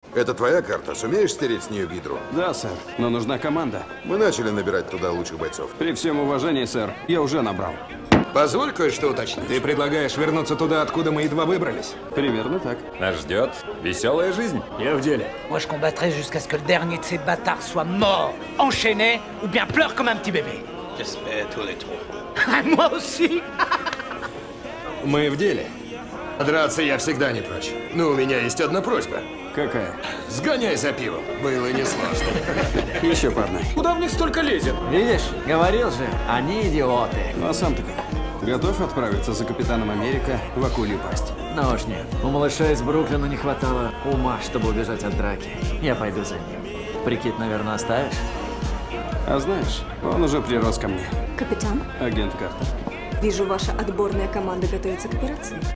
Это твоя карта? Сумеешь стереть с нее гидру? Да, сэр, но нужна команда. Мы начали набирать туда лучших бойцов. При всем уважении, сэр, я уже набрал. Позволь кое-что уточнить. Ты предлагаешь вернуться туда, откуда мы едва выбрались? Примерно так. Нас ждет веселая жизнь. Я в деле. Moi, je combattrai jusqu'à ce que le dernier de ces bâtards soit mort, enchaîné, ou bien pleure comme un petit bébé. J'espère tous les trois. Moi aussi. Мы в деле. Драться я всегда не прочь. Но у меня есть одна просьба. Какая? Сгоняй за пивом. Было несложно. Еще по одной. Куда в них столько лезет? Видишь, говорил же, они идиоты. Ну а сам-то как? Готов отправиться за Капитаном Америка в акулью пасть? Ну уж нет. У малыша из Бруклина не хватало ума, чтобы убежать от драки. Я пойду за ним. Прикид, наверное, оставишь? А знаешь, он уже прирос ко мне. Капитан, Агент Картер. вижу, ваша отборная команда готовится к операции.